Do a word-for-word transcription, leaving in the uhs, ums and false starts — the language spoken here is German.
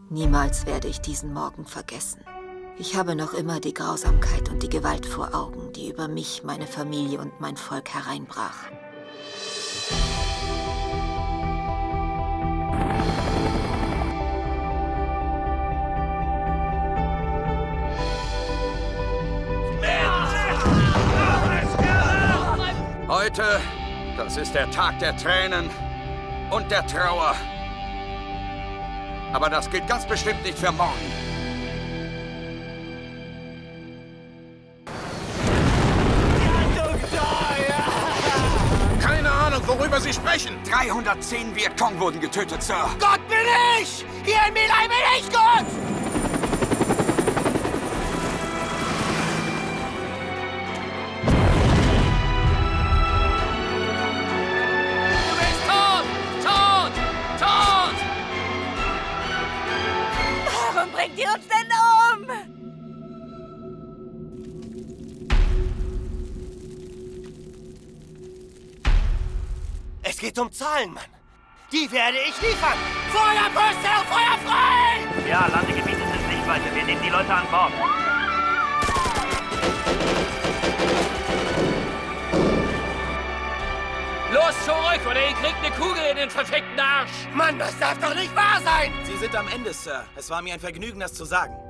Niemals werde ich diesen Morgen vergessen. Ich habe noch immer die Grausamkeit und die Gewalt vor Augen, die über mich, meine Familie und mein Volk hereinbrach. Heute, das ist der Tag der Tränen und der Trauer. Aber das gilt ganz bestimmt nicht für morgen. Keine Ahnung, worüber Sie sprechen. dreihundertzehn Vietcong wurden getötet, Sir. Gott bin ich! Hier in My Lai bin ich Gott! Warum bringt ihr uns denn um? Es geht um Zahlen, Mann. Die werde ich liefern. Feuer, Purcell, Feuer frei! Ja, Landegebiete sind Sichtweite. Wir nehmen die Leute an Bord. Los zurück oder ihr kriegt eine Kugel in den verfickten Arsch! Mann, das darf doch nicht wahr sein! Sie sind am Ende, Sir. Es war mir ein Vergnügen, das zu sagen.